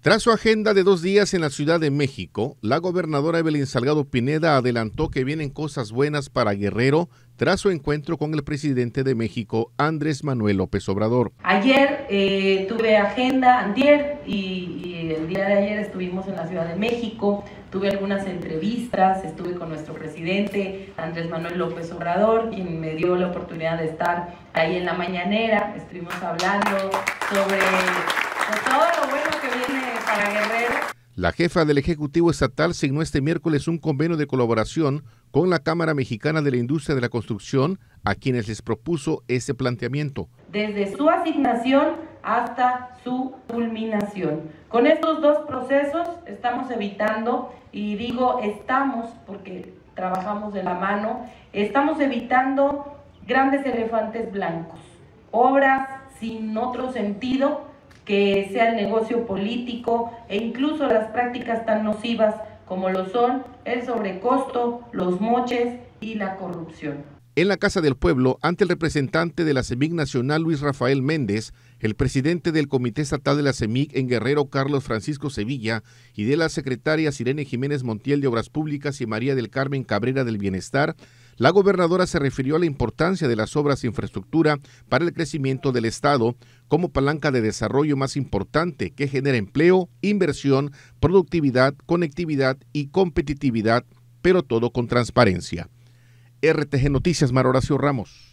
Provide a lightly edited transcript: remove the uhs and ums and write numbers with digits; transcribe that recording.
Tras su agenda de 2 días en la Ciudad de México, la gobernadora Evelyn Salgado Pineda adelantó que vienen cosas buenas para Guerrero tras su encuentro con el presidente de México, Andrés Manuel López Obrador. Ayer tuve agenda, antier y el día de ayer estuvimos en la Ciudad de México, tuve algunas entrevistas, estuve con nuestro presidente Andrés Manuel López Obrador, quien me dio la oportunidad de estar ahí en la mañanera. Estuvimos hablando sobre todo lo bueno que viene para Guerrero. La jefa del Ejecutivo Estatal signó este miércoles un convenio de colaboración con la Cámara Mexicana de la Industria de la Construcción, a quienes les propuso ese planteamiento. Desde su asignación hasta su culminación. Con estos dos procesos estamos evitando, y digo estamos porque trabajamos de la mano, estamos evitando grandes elefantes blancos, obras sin otro sentido que sea el negocio político e incluso las prácticas tan nocivas como lo son el sobrecosto, los moches y la corrupción. En la Casa del Pueblo, ante el representante de la CEMIC Nacional, Luis Rafael Méndez, el presidente del Comité Estatal de la CEMIC en Guerrero, Carlos Francisco Sevilla, y de las secretarias Irene Jiménez Montiel de Obras Públicas y María del Carmen Cabrera del Bienestar, la gobernadora se refirió a la importancia de las obras de infraestructura para el crecimiento del Estado como palanca de desarrollo más importante que genera empleo, inversión, productividad, conectividad y competitividad, pero todo con transparencia. RTG Noticias, Mar Horacio Ramos.